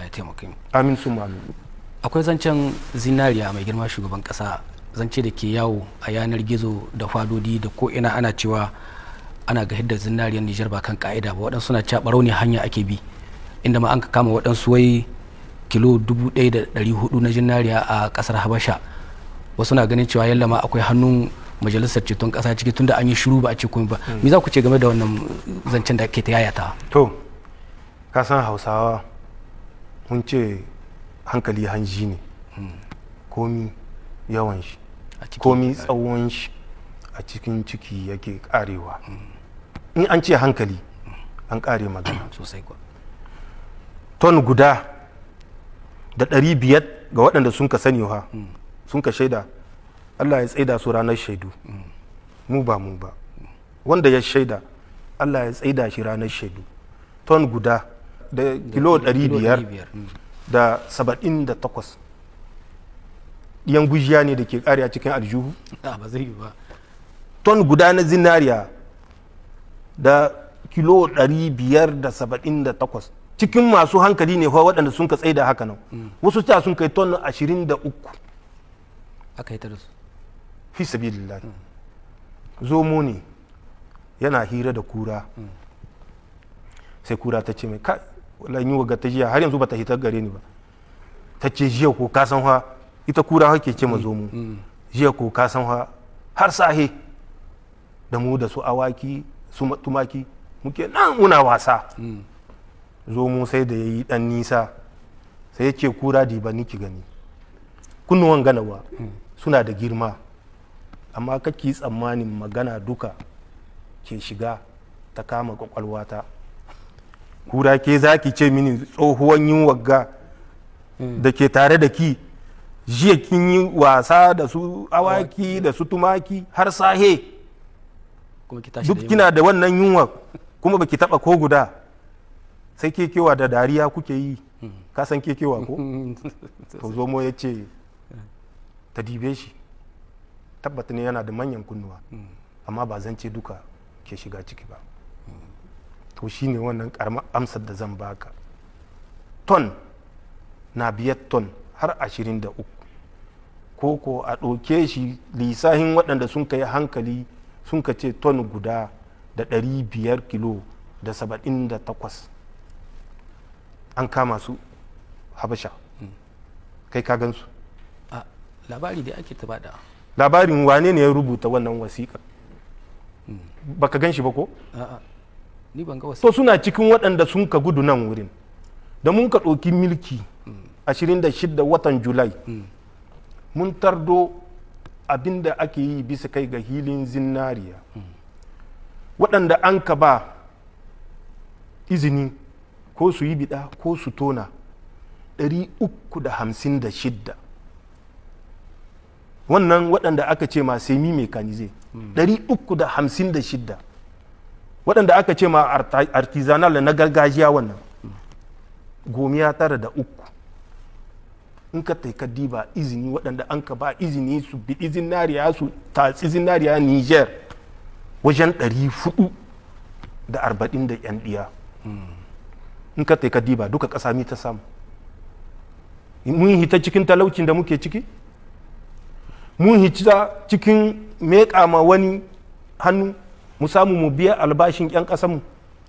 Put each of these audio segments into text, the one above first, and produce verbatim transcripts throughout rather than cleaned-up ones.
ya taimaka mu. Amin su amin. Akwai zancen zinariya mai girma shugaban kasa, zance da ke yawo a yanar gizo da fadodi da ko ina ana cewa ana ga hidda zinariyar Nijar ba kan ka'ida ba, waɗansu suna cewa barau ne hanya ake bi, inda ma an ka kama waɗansu wai kilo dubu ɗaya da ɗari hudu na zinariya a ƙasar Habasha. Wasu na ganin cewa yalla ma akwai hannun majalisar ceton ƙasa ciki tunda an yi shiru ba a ce komai ba. Me za ku ce game da wannan zancen da ake ta yayata? To ka san Hausawa mun ce hankali hanji ne, komi yawan shi komi tsawon shi a cikin ciki yake karewa. In an ce hankali an kare magana sosai kuwa. Ton guda da ɗari biyar ga waɗanda sun ka sani ha sun ka shaida, Allah ya tsaida su ranar shaidu, mu ba mu ba, wanda ya shaida Allah ya tsaida shi ranar shaidu. Ton guda da kilo ɗari biyar da saba'in da takwas yan gujiya ne da ke kare a cikin aljihu. Ba zai yi ba. Ton guda na zinariya da kilo ɗari biyar da saba'in da takwas cikin masu hankali ne fa waɗanda sun ka tsaye da haka nan. Wasu ta sun kai ton ashirin da uku aka yi ta da su fi sabilillah. Zomo ne yana hira da kura, sai kura ta ce mai kai wala yi waga ta jiya har yanzu bata hitar gare ni ba. Ta ce jiya ko ka san fa, ita kura hake ce ma zomo, jiya ko ka san fa har sahe da mu da su awaki su tumaki muke nan muna wasa. Zomo sai da yayi dan nisa sai ya ce kura di ba niki gani, kunnuwan ganawa suna da girma amma kake tsammanin magana duka ke shiga ta kama kwakwalwata. Kura ke za ki ce mini tsohuwan yin wagga da ke tare da ki jiya kin yi wasa da su awaki da su tumaki har sahe duk kina da wannan yunwa kuma baki taba ko guda, sai kekewa da dariya kuke yi. Ka san kekewa ko? To zomo ya ce ta dibe shi, tabbata ne yana da manyan kunnuwa amma ba zan ce duka ke shiga ciki ba. To shi ne wannan karamar amsar da zan baka. Ton na biyar ton har ashirin da uku, ko ko a ɗauke shi lisahin waɗanda sun kai hankali sun ka ce ton guda da ɗari biyar kilo da saba'in da takwas an kama su Habasha. Kai ka gansu? A labari da ake taba da labarin wane ne ya rubuta wannan wasiƙa? Baka gan shi ba ko? a'a ni ban ga wasu. To suna cikin waɗanda sun ka gudu nan wurin da mun ka ɗauki milki ashirin da shida watan Julai. Mun tardo abin da ake yi bisa kai ga hilin zinariya waɗanda an ka ba izini ko su yi bida ko su tona ɗari uku da hamsin da shidda. Wannan waɗanda aka ce ma semi mekanize ɗari uku da hamsin da shidda, waɗanda aka ce ma artisanal na gargajiya wannan gomiya tara da uku. In ka taika diba izini waɗanda an ka ba izini su biɗi zinariya su tatsi zinariya Niger wajen ɗari fudu da arba'in da yan ɗiya. In ka taika diba duka ƙasa mi ta samu. Mun hita cikin talaucin da muke ciki, mun hita cikin meƙa ma wani hannu mu samu mu biya albashin 'yan ƙasanmu.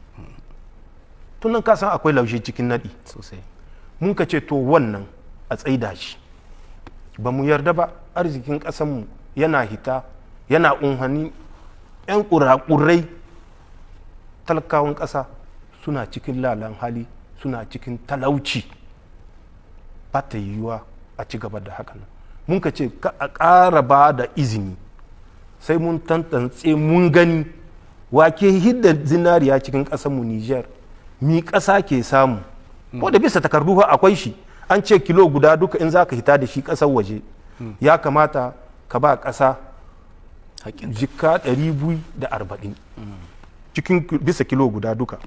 Tunan kasan akwai laushe cikin naɗi sosai. Mun ka ce to wannan a tsaida shi, ba mu yarda ba arzikin ƙasanmu yana hita yana unhani 'yan ƙuraƙurai. Talakawan ƙasa suna cikin lalan hali, suna cikin talauci, ba ta yiwuwa a ci gaba da hakan. Mun ka ce ka a ƙara ba da izini sai mun tantance mun gani wake hidda zinariya cikin ƙasarmu Niger, mi ƙasa ke samu. Ko da bisa takardu akwai shi, an ce kilo guda duka in za ka hita da shi ƙasar waje ya kamata ka ba ƙasa jika ɗari biyu da arba'in cikin bisa kilo guda duka.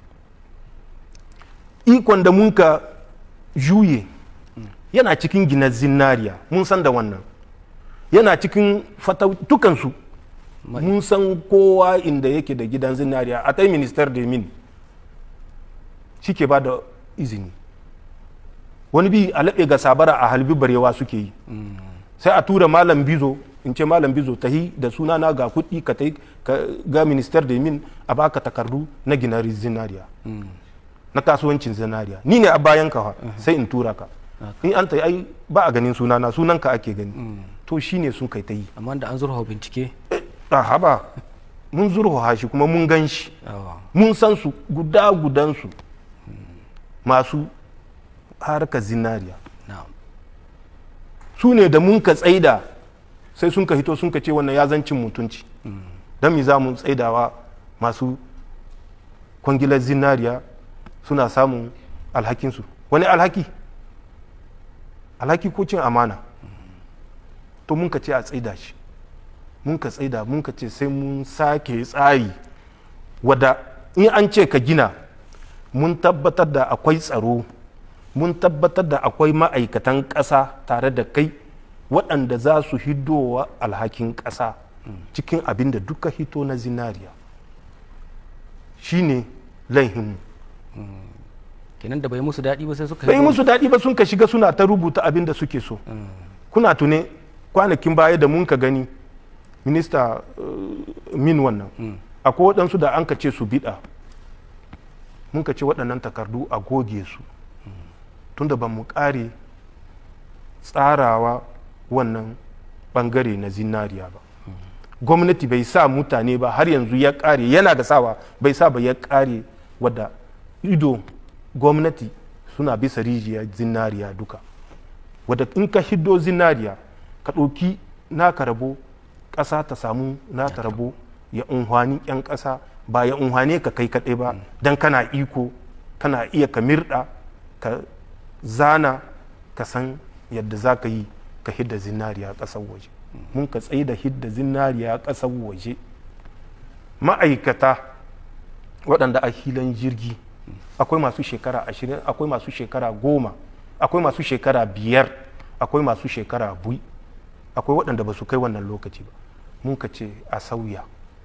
Ikon da mun ka juye yana cikin gina zinariya, mun san da wannan, yana cikin fatautukansu, mun san kowa inda yake da gidan zinariya a ta minister da min shi ke ba da izini. wani bi a laɓe ga sabara a halbi barewa suke yi sai a tura malam bizo in ce malam bizo ta yi da suna na ga kuɗi ka ta ga minister da min a baka takardu na ginar zinariya na kasuwancin zinariya ni ne a bayan ka sai in tura ka in an ta yi ai ba a ganin sunana sunan ka ake gani to shine sun kai ta yi amma da an zurfa bincike a haba mun zurfa shi kuma mun gan shi mun san su guda gudan su masu harkar zinariya su ne da mun ka tsaida sai sun ka hito sun ka ce wannan ya zancin mutunci don mi za mu tsaidawa masu kwangilar zinariya suna samun alhakinsu wani alhaki alhaki ko cin amana to mun ka ce a tsaida shi mun ka tsaida mun ka ce sai mun sake tsari wadda in an ce ka gina mun tabbatar da akwai tsaro mun tabbatar da akwai ma'aikatan ƙasa tare da kai waɗanda za su hidowa alhakin ƙasa cikin abin da duka hito na zinariya shine laihinmu kenan da bai musu daɗi ba sai suka bai musu daɗi ba sun ka shiga suna ta rubuta abin da suke so kuna tune kwanakin baya da mun ka gani minista min wannan akwai waɗansu da an ka ce su biɗa mun ka ce waɗannan takardu a goge su tunda ba mu ƙare tsarawa wannan ɓangare na zinariya ba gwamnati bai sa mutane ba har yanzu ya ƙare yana da sawa bai sa ba ya ƙare wadda ido gwamnati suna bisa rijiyar zinariya duka wadda in ka hiddo zinariya ka ɗauki naka rabo ƙasa ta samu naka rabo ya unhwani 'yan ƙasa ba ya unhwane ka kai kaɗai ba don kana iko kana iya ka mirɗa ka zana ka san yadda za ka yi ka hidda zinariya ƙasar waje mun ka tsaye da hidda zinariya ƙasar waje ma'aikata waɗanda a hilan jirgi akwai masu shekara ashirin akwai masu shekara goma akwai masu shekara biyar akwai masu shekara bui akwai waɗanda ba su kai wannan lokaci ba mun ka ce a sauya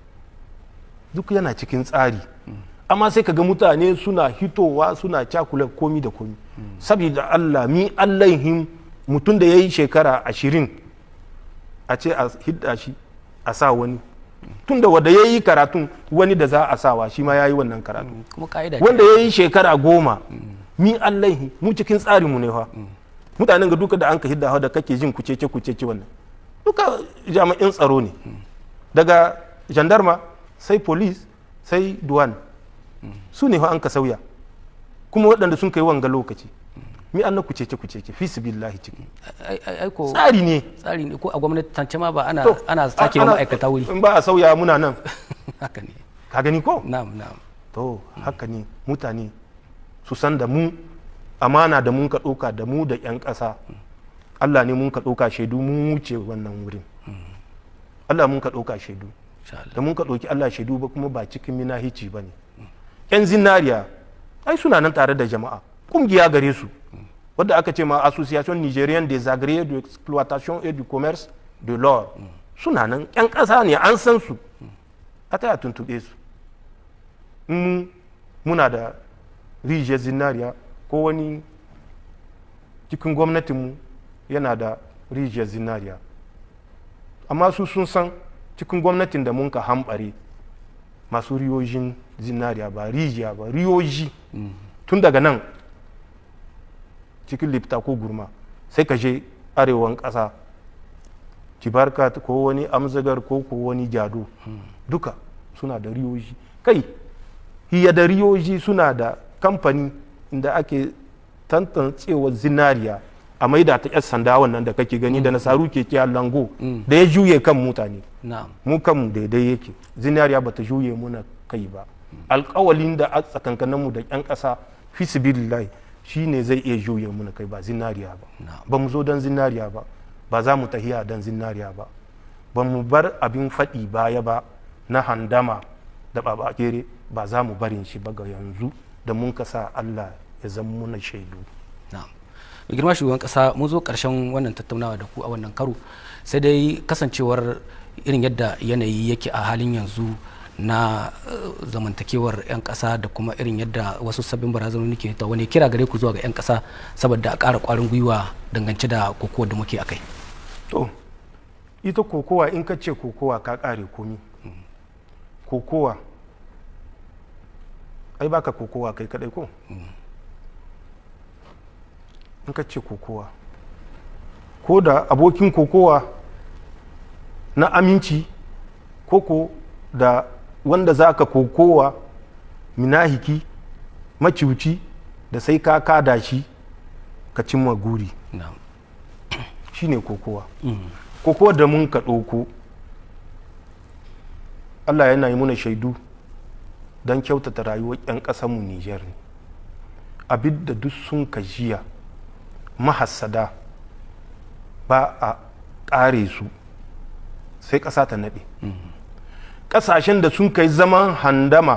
duk yana cikin tsari amma sai kaga mutane suna hitowa suna cakula komi da komi saboda Allah mi Allahin mutum da ya yi shekara ashirin a ce a hidda shi a sa wani tun da wanda ya yi karatun wani da za a sawa shi ma ya yi wannan karatu wanda ya yi shekara goma mi Allahin mu cikin tsarin mu ne fa mutanen ga duka da an ka hidda da kake jin kucece kucece wannan duka jami'in tsaro ne daga gendarma sai police sai duwan su ne an ka sauya kuma waɗanda sun kai wanga lokaci mi an na kucece kucece fi sibillahi ciki tsari ne tsari ne ko a gwamnati tance ma ba ana ana sake wa ma'aikata wuri in ba a sauya muna nan haka ne ka gani ko na'am na'am to haka ne mutane su san da mu amana da mun ka ɗauka da mu da 'yan ƙasa Allah ne mun ka ɗauka shaidu mun wuce wannan wurin Allah mun ka ɗauka shaidu da mun ka ɗauki Allah shaidu ba kuma ba cikin minahici ba ne 'yan zinariya ai suna nan tare da jama'a ƙungiya gare su wadda aka ce ma association nigerian des agréés de exploitation et du commerce de l'or suna nan 'yan ƙasa ne an san su a taya tuntuɓe su in muna da rijiyar zinariya ko wani cikin gwamnatinmu yana da rijiyar zinariya amma su sun san cikin gwamnatin da mun ka hambare masu riyojin zinariya ba rijiya ba riyoji tun daga nan cikin lifta ko gurma sai ka je arewan ƙasa kibarka ko wani amzagar ko ko wani jado duka suna da riyoji kai hiya da riyoji suna da kamfani inda ake tantancewa zinariya a maida ta 'yan sanda wannan da kake gani da nasaru ke kiya lango da ya juye kan mutane mu kanmu daidai yake zinariya bata juye muna kai ba alkawalin da a tsakankaninmu da 'yan ƙasa fi sibilillahi shi ne zai iya juye muna kai ba zinariya ba ba mu zo don zinariya ba ba za mu tahiya don zinariya ba ba mu bar abin faɗi baya ba na handama da babakere ba za mu barin shi ba ga yanzu da mun kasa Allah ya zama muna shaidu mai girma shugaban kasa mun zo karshen wannan tattaunawa da ku a wannan karo sai dai kasancewar irin yadda yanayi yake a halin yanzu na zamantakewar 'yan ƙasa da kuma irin yadda wasu sabbin barazanoni ke ta wani kira gare ku zuwa ga 'yan ƙasa saboda a ƙara ƙwarin gwiwa dangance da kokowar da muke akai. To ita kokowa in ka ce kokowa ka ƙare komi. Kokowa ai baka kokowa kai kadai ko? In ka ce kokowa ko da abokin kokowa na aminci koko da wanda za ka kokowa minahiki maciuci da sai ka kada shi ka cimma guri shi ne kokowa. Kokowa da mun ka ɗauko Allah yana yi muna shaidu don kyautata rayuwar 'yan ƙasanmu Nijar ne. Abin da duk sun ka jiya mahassada ba a ƙare su sai ƙasa ta naɗe. Ƙasashen da sun kai zaman handama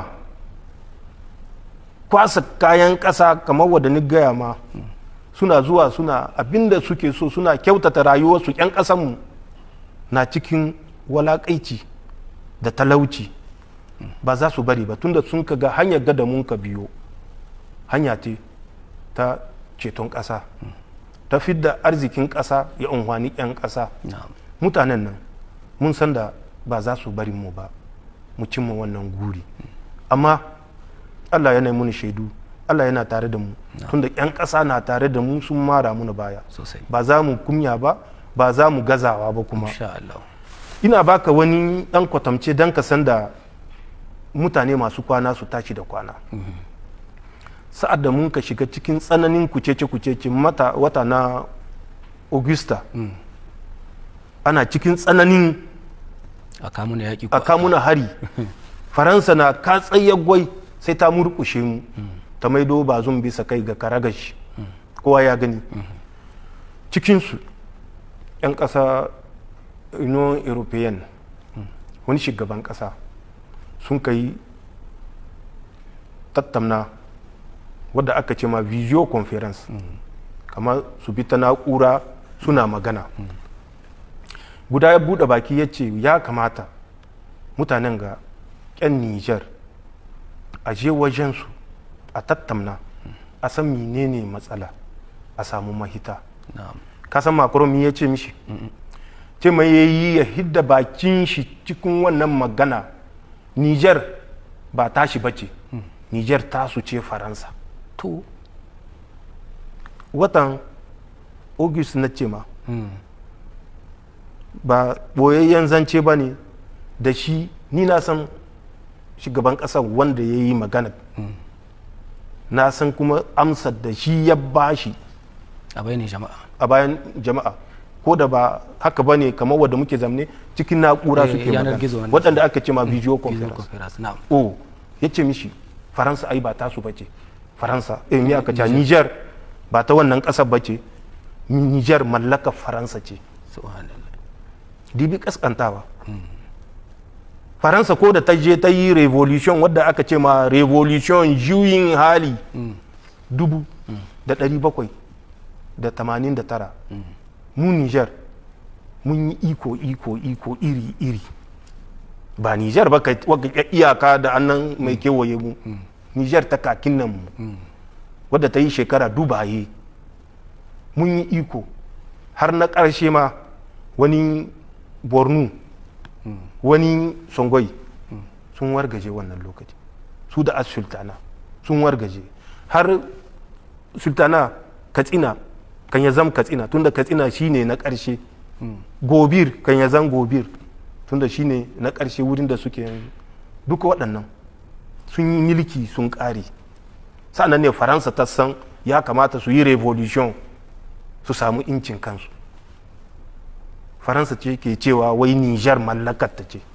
kwasa kayan ƙasa kamar wadda ni gaya ma suna zuwa suna abinda suke so suna kyautata rayuwarsu 'yan ƙasanmu na cikin walaƙaici da talauci ba za su bari ba tunda sun ka ga hanyar gada mun ka biyo hanya ce ta ceton ƙasa ta fidda arzikin ƙasa ya unhwani 'yan ƙasa. Mutanen nan mun san da ba za su bari mu ba mu cimma wannan guri amma Allah yana muni shaidu Allah yana tare da mu tunda 'yan ƙasa na tare da mu sun mara muna baya ba za mu kunya ba ba za mu gazawa ba kuma. Ina baka wani ɗan kwatamce don ka san da mutane masu kwana su tashi da kwana. Sa'ad da mun ka shiga cikin tsananin kucece-kucece mata wata na Augusta ana cikin tsananin a kamuna hari Faransa na katsayyar gwai sai ta murkushe mu ta maido ba zun bisa kai ga karagashi kowa ya gani. Cikinsu 'yan ƙasa Union European wani shugaban ƙasa sun kai tattamna wadda aka ce ma video conference kamar su bi ta na'ura suna magana. Guda ya buɗe baki ya ce ya kamata mutanen ga 'yan Nijar a je wajensu a tattamna a san menene matsala a samu mahita. Ka san Macron ya ce mishi ce mai yayi ya hidda bakin shi cikin wannan magana. Nijar ba tashi bace, Nijar tasu ce Faransa. To watan August na ce ma ba boyayyen zance ba ne da shi ni na san shugaban ƙasar wanda ya yi magana na san kuma amsar da shi ya bashi a bayan jama'a a bayan jama'a ko da ba haka ba ne kamar wadda muke zamne cikin na'ura suke magana waɗanda aka ce ma video conference. Oh ya ce mishi Faransa ai ba tasu bace Faransa eh me aka ce Niger ba ta wannan ƙasar bace Niger mallakar Faransa ce. Dibi kaskantawa. Faransa ko da ta je ta yi revolution wadda aka ce ma revolution juyin hali dubu da ɗari bakwai da tamanin da tara mu Niger mun yi iko iko iko iri iri ba Niger ba ka iyaka da annan mai kewaye mu Niger ta kakin nan mu wadda ta yi shekara dubaye mun yi iko har na ƙarshe ma wani Borno wani Songoi sun wargaje wannan lokaci su da as sultana sun wargaje har sultana Katsina kan ya zam Katsina tunda Katsina shine na ƙarshe Gobir kan ya zam Gobir tunda shine na ƙarshe wurin da suke yanzu duka waɗannan sun yi milki sun ƙare sa'annan ne Faransa ta san ya kamata su yi revolution su samu incin kansu. Faransa ce ke cewa wai Nijar mallakar ta ce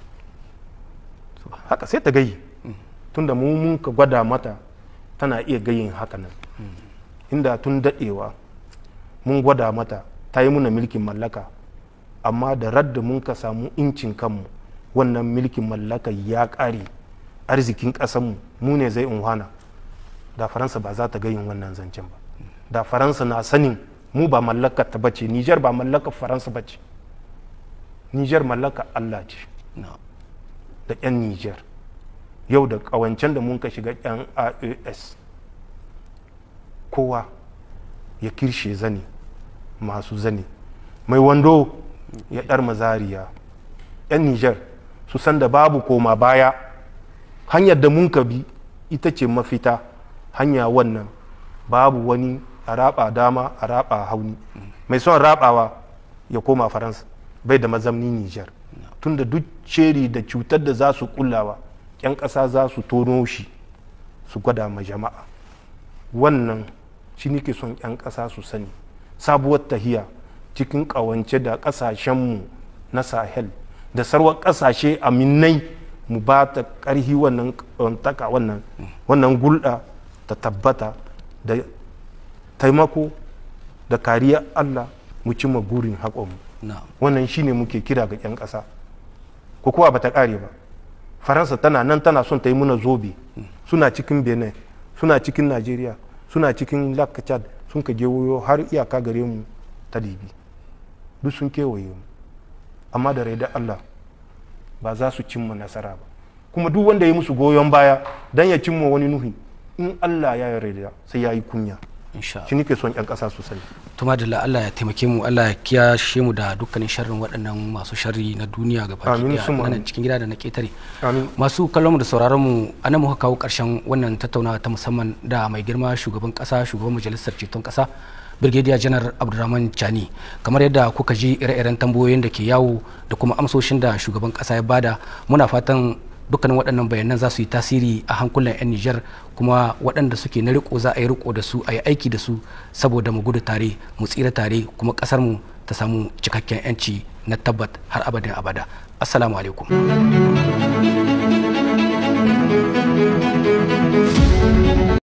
haka sai ta gayi tunda mu mun ka gwada mata tana iya gayin haka nan inda tun daɗewa mun gwada mata ta yi muna milkin mallaka amma da radda mun ka samu incin kanmu wannan milkin mallaka ya ƙare arzikin ƙasanmu mu ne zai unhwana da Faransa ba za ta gayin wannan zancen ba da Faransa na sanin mu ba mallakar ta bace Nijar ba mallakar Faransa bace Nijar mallaka Allah ce da 'yan Nijar yau da kawancen da mun ka shiga yan A E S kowa ya kirshe zani masu zani mai wando ya ɗar mazariya. yan Niger su san da babu koma baya, hanyar da mun ka bi ita ce mafita, hanya wannan babu wani a raba dama a raba hauni. mai son rabawa ya koma faransa, bai da mazamni Niger, tunda duk sheri da cutar da za su kullawa yan ƙasa za su tono shi su gwada ma jama'a. wannan shi nake son yan ƙasa su sani, sabuwar tahiya cikin ƙawance da ƙasashenmu na Sahel da sarwar ƙasashe aminai mu ba ta ƙarhi wannan taka wannan wannan gulɗa ta tabbata da taimako da kariya Allah mu cimma gurin haƙonmu. wannan shine muke kira ga 'yan ƙasa. ko kuwa ba ta ƙare ba, faransa tana nan tana son ta yi muna zobe. suna cikin benin, suna cikin najeriya, suna cikin lac Chad, sun ka gewayo har iyaka gare mu ta libi, duk sun kewaye mu, amma da raidar Allah ba za su cimma nasara ba. kuma duk wanda ya musu goyon baya dan ya cimma wani nuhi, in Allah ya yarda sai ya yi kunya. shi nake son yan ƙasa su sani. tuma da Allah ya taimake mu, Allah ya kiyashe mu da dukkanin sharrin waɗannan masu sharri na duniya gaba ɗaya, nan cikin gida da na ƙetare. masu kallon mu da sauraron mu, anan muka kawo ƙarshen wannan tattaunawa ta musamman da mai girma shugaban ƙasa, shugaban majalisar ceton ƙasa, Brigadier Janar Abdurrahman Chani. kamar yadda kuka ji ire-iren tambayoyin da ke yawo da kuma amsoshin da shugaban ƙasa ya bada, muna fatan dukkanin waɗannan bayanan za su yi tasiri a hankulan 'yan Nijar, kuma waɗanda suke na riko za a yi riko da su, a yi aiki da su saboda mu gudu tare, mu tsira tare, kuma ƙasar mu ta samu cikakken 'yanci na tabbat har abadin abada. Assalamu alaikum.